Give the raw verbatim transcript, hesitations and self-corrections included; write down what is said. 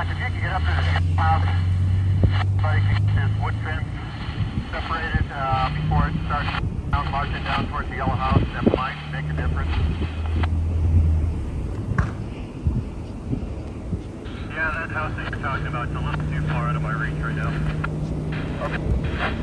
Jack, if you can get up to the house, somebody can get this wood fence separated uh, before it starts down, marching down towards the yellow house, that might make a difference. Yeah, that house that you're talking about is a little too far out of my reach right now. Okay.